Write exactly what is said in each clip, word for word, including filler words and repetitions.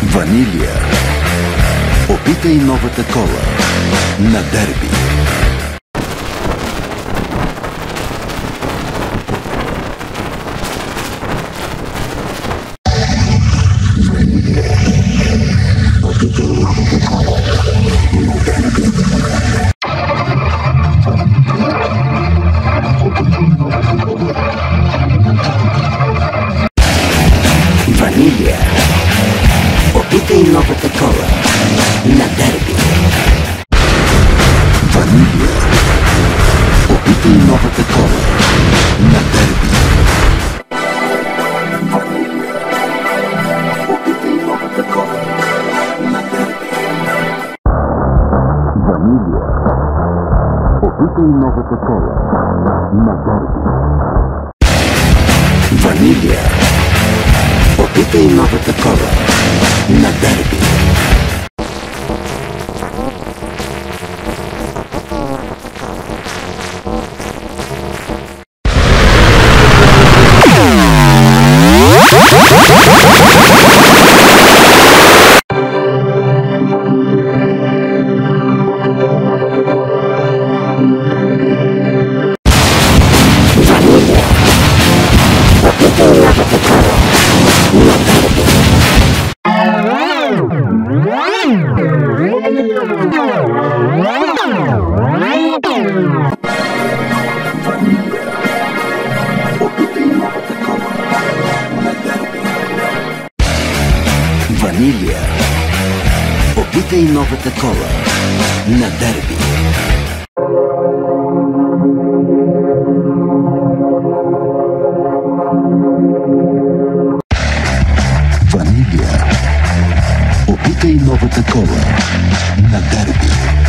Ванилия. Опитай новата кола на Дерби. Ванилия. Опитай новата кола на Дерби. Ванилия. Опитай новата кола на Дерби. Опитай новата кола на Дерби. Ванилия. Опитай новата кола на Дерби. Ванилия. Опитай новата кола на Дерби. Ванилия. Опитай новата кола на Дерби. Ванилия. Опитай новата кола на Дерби.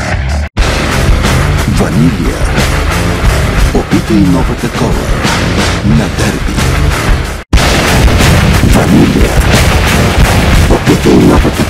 Ванилия. Опитай новата кола на Дерби. Ванилия. Опитай новата